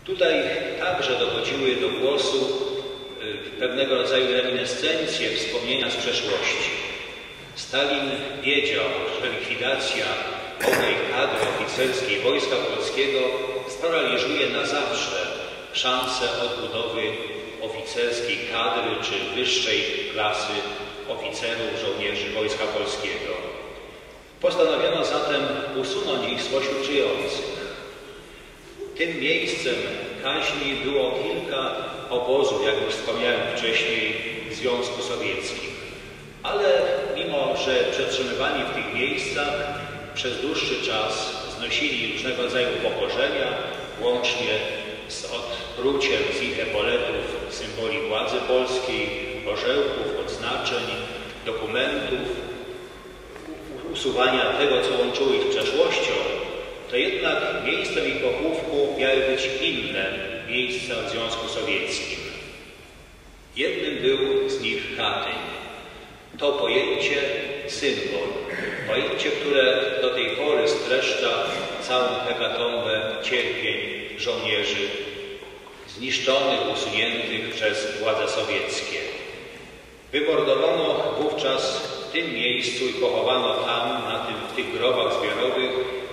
Tutaj także dochodziły do głosu pewnego rodzaju reminiscencje, wspomnienia z przeszłości. Stalin wiedział, że likwidacja owej kadry oficerskiej Wojska Polskiego sparaliżuje na zawsze szansę odbudowy oficerskiej kadry czy wyższej klasy oficerów, żołnierzy Wojska Polskiego. Postanowiono zatem usunąć ich spośród żyjących. Tym miejscem kaźni było kilka obozów, jak już wspomniałem wcześniej, w Związku Sowieckim. Ale mimo, że przetrzymywani w tych miejscach przez dłuższy czas znosili różnego rodzaju upokorzenia, łącznie z odpruciem z ich epoletów symboli władzy polskiej, orzełków, odznaczeń, dokumentów, usuwania tego, co łączyło ich z przeszłością, to jednak miejscem ich pochówku miały być inne miejsca w Związku Sowieckim. Jednym był z nich Katyń. To pojęcie symbol, pojęcie, które do tej pory streszcza całą hekatombę cierpień żołnierzy zniszczonych, usuniętych przez władze sowieckie. Wymordowano wówczas w tym miejscu i pochowano tam, w tych grobach zbiorowych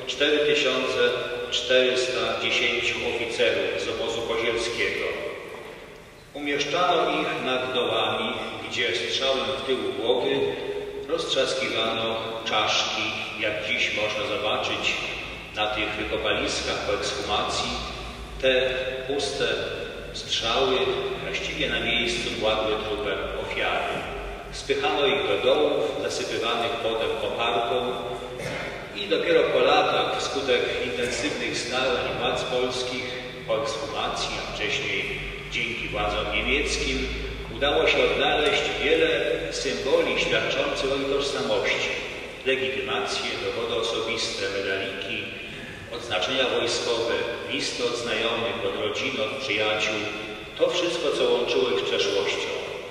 4410 oficerów z obozu kozielskiego. Umieszczano ich nad dołami, gdzie strzałem w tył głowy roztrzaskiwano czaszki, jak dziś można zobaczyć na tych wykopaliskach po ekshumacji. Te puste strzały właściwie na miejscu kładły trupem ofiary. Spychano ich do dołów, zasypywanych potem koparką i dopiero po latach, wskutek intensywnych starań władz polskich po ekshumacji, a wcześniej dzięki władzom niemieckim, udało się odnaleźć wiele symboli świadczących o ich tożsamości. Legitymacje, dowody osobiste, medaliki, odznaczenia wojskowe, listy od znajomych, od rodziny, od przyjaciół. To wszystko, co łączyło ich z przeszłością.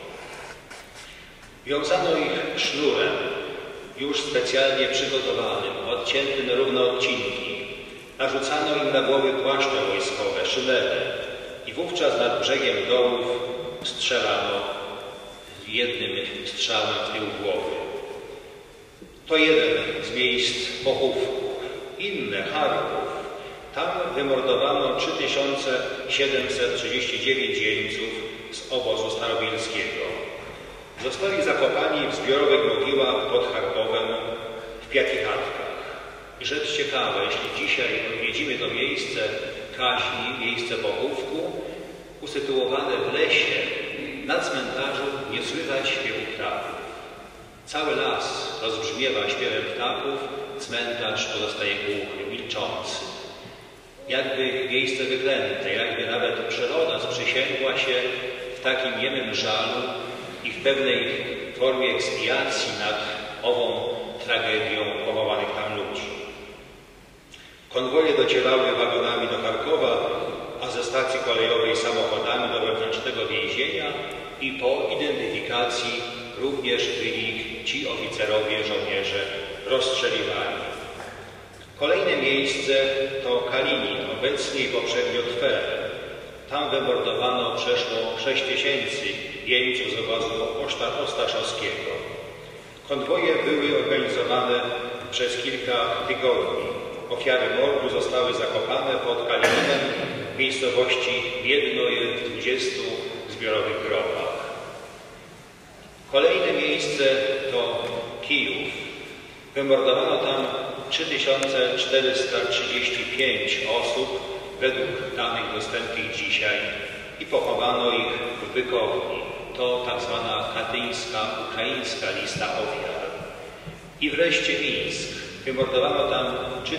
Wiązano ich sznurem, już specjalnie przygotowanym, odciętym na równe odcinki. Narzucano im na głowy płaszcze wojskowe, szynele i wówczas nad brzegiem dołów strzelano jednym strzałem w tył głowy. To jeden z miejsc pochówku. Inne, Charków. Tam wymordowano 3739 jeńców z obozu starobielskiego. Zostali zakopani w zbiorowych mogiłach pod Charkowem w Piakichatkach. I rzecz ciekawa, jeśli dzisiaj odwiedzimy to miejsce kaźni, miejsce pochówku, usytuowane w lesie, na cmentarzu nie słychać śpiewu ptaków. Cały las rozbrzmiewa śpiewem ptaków, cmentarz pozostaje głuchy, milczący. Jakby miejsce wyklęte, jakby nawet przyroda sprzysięgła się w takim niemym żalu i w pewnej formie ekspiacji nad ową tragedią pochowanych tam ludzi. Konwoje docierały wagonami do Charkowa, a ze stacji kolejowej samochodami do wewnętrznego więzienia i po identyfikacji również byli ci oficerowie, żołnierze rozstrzeliwani. Kolejne miejsce to Kalinin, obecnie i poprzednio Twer. Tam wymordowano przeszło 6000 jeńców z obozu ostaszowskiego. Konwoje były organizowane przez kilka tygodni. Ofiary mordu zostały zakopane pod Kalininem w miejscowości Biednoje w 20 zbiorowych grobach. Kolejne miejsce to Kijów. Wymordowano tam 3435 osób według danych dostępnych dzisiaj i pochowano ich w Bykowni. To tak zwana katyńska, ukraińska lista ofiar. I wreszcie Mińsk. Wymordowano tam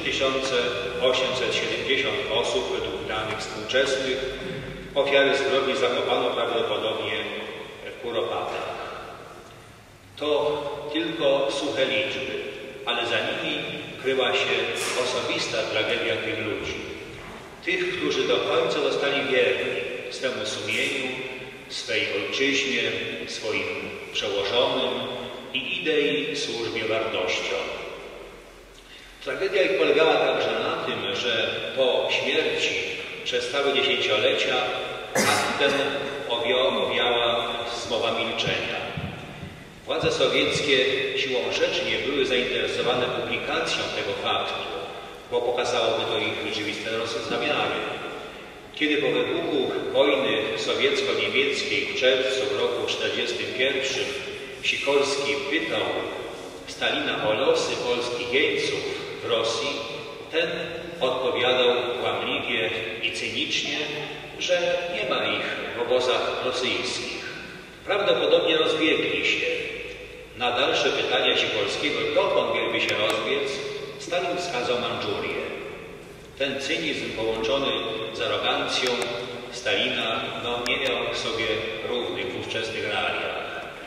3870 osób według danych współczesnych. Ofiary zbrodni zakopano prawdopodobnie w Kuropatach. To tylko suche liczby, ale za nimi kryła się osobista tragedia tych ludzi. Tych, którzy do końca zostali wierni swemu sumieniu, swej ojczyźnie, swoim przełożonym i idei służbie wartościom. Tragedia ich polegała także na tym, że po śmierci przez całe dziesięciolecia akt ten owiała zmowa milczenia. Władze sowieckie siłą rzeczy nie były zainteresowane publikacją tego faktu, bo pokazałoby to ich rzeczywiste zamiary. Kiedy po wybuchu wojny sowiecko-niemieckiej w czerwcu roku 1941 Sikorski pytał Stalina o losy polskich jeńców w Rosji, ten odpowiadał kłamliwie i cynicznie, że nie ma ich w obozach rosyjskich. Prawdopodobnie rozbiegli się. Na dalsze pytania Sikorskiego, dokąd mieliby się rozbiec, Stalin wskazał Mandżurię. Ten cynizm połączony z arogancją Stalina nie miał w sobie równych w ówczesnych realiach.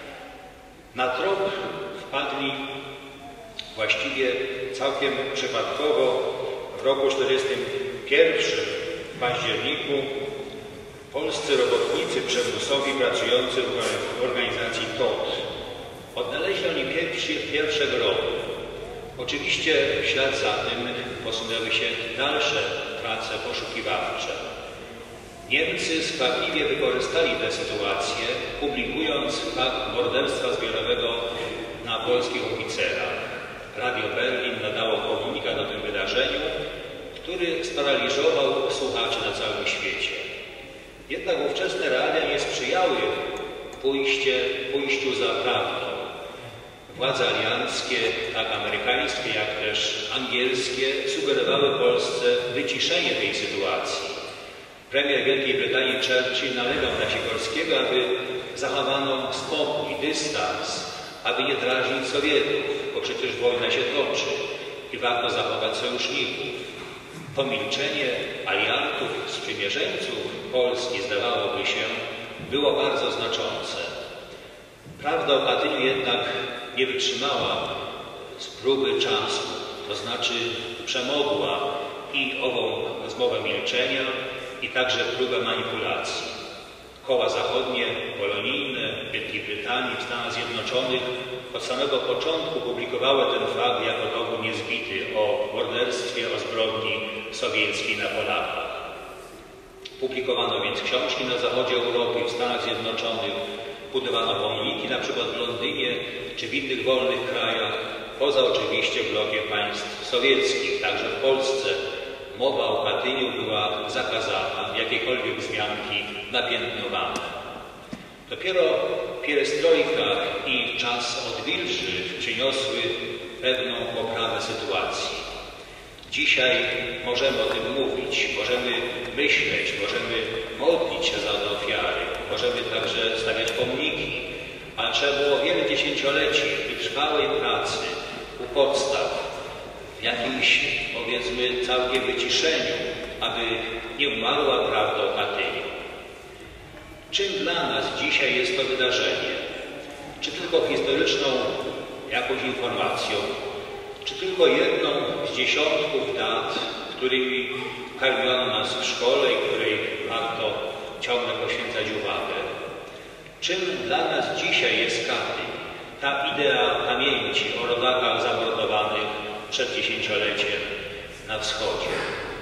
Na trop wpadli właściwie całkiem przypadkowo w roku 1941 w październiku polscy robotnicy przymusowi pracujący w organizacji TOT. Odnaleźli oni pierwsze groby. Oczywiście w ślad za tym posunęły się dalsze prace poszukiwawcze. Niemcy skwapliwie wykorzystali tę sytuację, publikując fakt morderstwa zbiorowego na polskich oficerach. Radio Berlin nadało komunikat o tym wydarzeniu, który sparaliżował słuchaczy na całym świecie. Jednak ówczesne realia nie sprzyjały pójściu za prawdą. Władze alianckie, tak amerykańskie, jak też angielskie, sugerowały Polsce wyciszenie tej sytuacji. Premier Wielkiej Brytanii Churchill nalegał na Sikorskiego, aby zachowano spokój, dystans, aby nie drażnić Sowietów, bo przecież wojna się toczy i warto zachować sojuszników. To milczenie aliantów, sprzymierzeńców Polski, zdawałoby się, było bardzo znaczące. Prawda o Katyniu jednak nie wytrzymała z próby czasu, to znaczy przemogła i ową zmowę milczenia, i także próbę manipulacji. Koła zachodnie, polonijne, Wielkiej Brytanii, w Stanach Zjednoczonych od samego początku publikowały ten fakt jako dowód niezbity o morderstwie, o zbrodni sowieckiej na Polakach. Publikowano więc książki na zachodzie Europy i w Stanach Zjednoczonych, budowano pomniki na przykład w Londynie czy w innych wolnych krajach, poza oczywiście blokiem państw sowieckich, także w Polsce. Mowa o Katyniu była zakazana, jakiekolwiek wzmianki napiętnowane. Dopiero pierestrojka i czas odwilży przyniosły pewną poprawę sytuacji. Dzisiaj możemy o tym mówić, możemy myśleć, możemy modlić się za te ofiary, możemy także stawiać pomniki, ale trzeba było wiele dziesięcioleci wytrwałej pracy u podstaw, w jakimś, powiedzmy, całkiem wyciszeniu, aby nie umarła prawda o Katyniu. Czym dla nas dzisiaj jest to wydarzenie? Czy tylko historyczną jakąś informacją, czy tylko jedną z dziesiątków dat, którymi karmiono nas w szkole i której warto ciągle poświęcać uwagę? Czym dla nas dzisiaj jest Katyń? Ta idea pamięci o rodakach zamordowanych przed dziesięcioleciem na wschodzie.